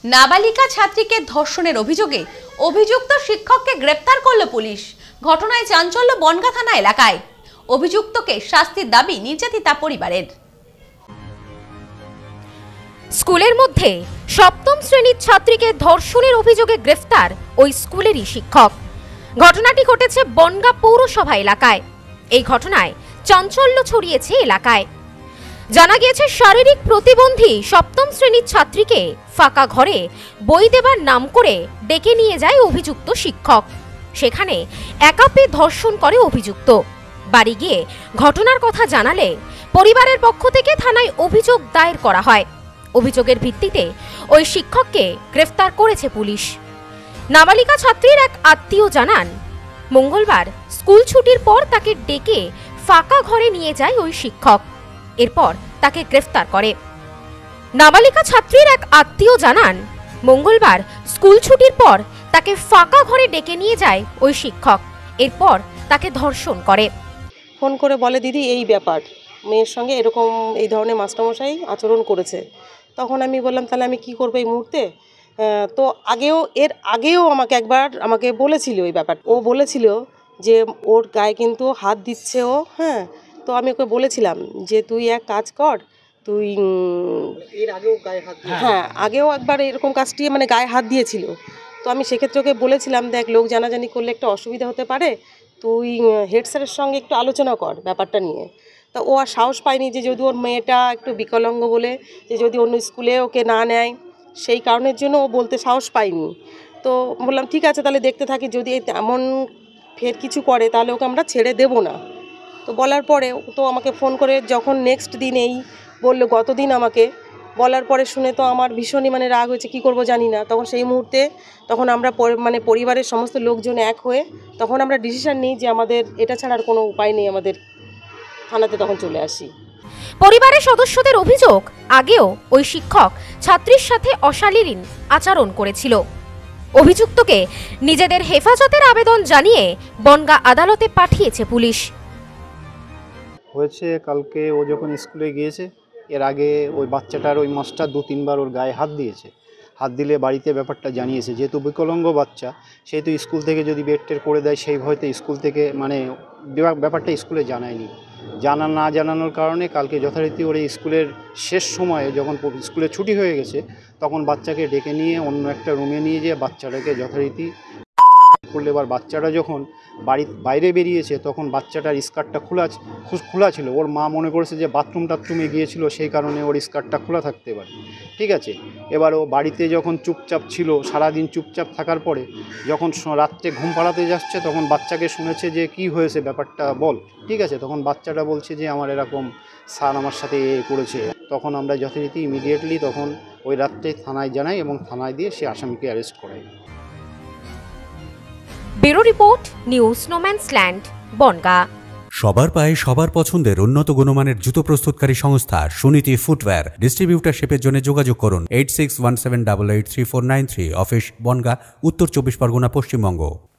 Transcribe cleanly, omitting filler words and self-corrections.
নাবালিকা ছাত্রীকে ধর্ষণের অভিযোগে অভিযুক্ত শিক্ষককে গ্রেফতার করল পুলিশ। ঘটনায় চাঞ্চল্য বনগাঁ থানা এলাকায়। অভিযুক্তকে শাস্তির দাবি নির্যাতিতা পরিবারের। স্কুলের মধ্যে সপ্তম শ্রেণীর ছাত্রীকে ধর্ষণের অভিযোগে গ্রেফতার ওই স্কুলেরই শিক্ষক। ঘটনাটি ঘটেছে বনগাঁ পৌরসভা এলাকায়। এই ঘটনায় চাঞ্চল্য ছড়িয়েছে এলাকায়। জানা গিয়েছে, শারীরিক প্রতিবন্ধী সপ্তম শ্রেণীর ছাত্রীকে ফাঁকা ঘরে বই দেবার নাম করে ডেকে নিয়ে যায় অভিযুক্ত শিক্ষক। সেখানে একা পেয়ে ধর্ষণ করে অভিযুক্ত। বাড়ি গিয়ে ঘটনার কথা জানালে পরিবারের পক্ষ থেকে থানায় অভিযোগ দায়ের করা হয়। অভিযোগের ভিত্তিতে ওই শিক্ষককে গ্রেফতার করেছে পুলিশ। নাবালিকা ছাত্রীর এক আত্মীয় জানান, মঙ্গলবার স্কুল ছুটির পর তাকে ডেকে ফাঁকা ঘরে নিয়ে যায় ওই শিক্ষক। এরপর তাকে গ্রেফতার করে। নাবালিকা ছাত্রীর এক আত্মীয় জানান, মঙ্গলবার স্কুল ছুটির পর তাকে ফাঁকা ঘরে ডেকে নিয়ে যায় ওই শিক্ষক। এরপর তাকে ধর্ষণ করে। ফোন করে বলে, দিদি এই ব্যাপার, মেয়ের সঙ্গে এরকম এই ধরনের মাস্টারমশাই আচরণ করেছে। তখন আমি বললাম, তাহলে আমি কি করবো এই মুহূর্তে? তো এর আগেও আমাকে বলেছিল এই ব্যাপার। ও বলেছিল যে ওর গায়ে কিন্তু হাত দিচ্ছে ও। হ্যাঁ, তো আমি ওকে বলেছিলাম যে তুই এক কাজ কর, তুই এর আগেও গায়ে হাত, হ্যাঁ আগেও একবার এরকম কাজটি গায়ে হাত দিয়েছিল। তো আমি সেক্ষেত্রে ওকে বলেছিলাম, দেখ লোক জানাজানি করলে একটা অসুবিধা হতে পারে, তুই হেড স্যারের সঙ্গে একটু আলোচনা কর ব্যাপারটা নিয়ে। তা ও আর সাহস পায়নি যে যদি ওর মেয়েটা একটু বিকলাঙ্গ বলে যে যদি অন্য স্কুলে ওকে না নেয়, সেই কারণের জন্য ও বলতে সাহস পায়নি। তো বললাম ঠিক আছে, তাহলে দেখতে থাকি, যদি এমন ফের কিছু করে তাহলে ওকে আমরা ছেড়ে দেব না। তো বলার পরে তো আমাকে ফোন করে যখন নেক্সট দিন এই বললো, গতদিন আমাকে বলার পরে শুনে তো আমার ভীষণই রাগ হয়েছে, কি করব জানি না। তখন সেই মুহূর্তে তখন আমরা পরিবারের সমস্ত লোকজন এক হয়ে তখন আমরা ডিসিশন নিই যে আমাদের এটা ছাড়া আর কোনো উপায় নেই, আমাদের থানাতে তখন চলে আসি। পরিবারের সদস্যদের অভিযোগ, আগেও ওই শিক্ষক ছাত্রীর সাথে অশালীন আচরণ করেছিল। অভিযুক্তকে নিজেদের হেফাজতের আবেদন জানিয়ে বনগাঁ আদালতে পাঠিয়েছে পুলিশ। হয়েছে কালকে ও যখন স্কুলে গিয়েছে, এর আগে ওই বাচ্চাটার ওই মাস্টার 2-3 বার ওর গায়ে হাত দিয়েছে। হাত দিলে বাড়িতে ব্যাপারটা জানিয়েছে, যেহেতু বিকলাঙ্গ বাচ্চা সেহেতু স্কুল থেকে যদি বেড করে দেয় সেই ভয়তে স্কুল থেকে ব্যাপারটা স্কুলে জানায়নি। না জানানোর কারণে কালকে যথারীতি ওর স্কুলের শেষ সময়ে যখন স্কুলে ছুটি হয়ে গেছে তখন বাচ্চাকে ডেকে নিয়ে অন্য একটা রুমে নিয়ে যেয়ে বাচ্চাটাকে যথারীতি করলে, এবার বাচ্চাটা যখন বাইরে বেরিয়েছে তখন বাচ্চাটার স্কার্টটা খোলা ছিল। ওর মা মনে করেছে যে বাথরুমে গিয়েছিল, সেই কারণে ওর স্কার্টটা খোলা থাকতে পারে। ঠিক আছে, এবার ও বাড়িতে যখন চুপচাপ ছিল, সারাদিন চুপচাপ থাকার পরে যখন রাত্রে ঘুম পাড়াতে যাচ্ছে তখন বাচ্চাকে শুনেছে যে কি হয়েছে ব্যাপারটা বল। ঠিক আছে, তখন বাচ্চাটা বলছে যে আমার এরকম স্যার আমার সাথে করেছে। তখন আমরা যথারীতি ইমিডিয়েটলি তখন ওই রাত্রে থানায় জানাই এবং থানায় দিয়ে সে আসামিকে অ্যারেস্ট করাই। Bureau report, news no man's land, Bongaon. সবার পায়ে সবার পছন্দের উন্নত গুণমানের জুতো প্রস্তুতকারী সংস্থা সুনীতি ফুটওয়্যার। ডিস্ট্রিবিউটারশিপের জন্য যোগাযোগ করুন 8617883493। অফিস বনগাঁ, উত্তর 24 পরগনা, পশ্চিমবঙ্গ।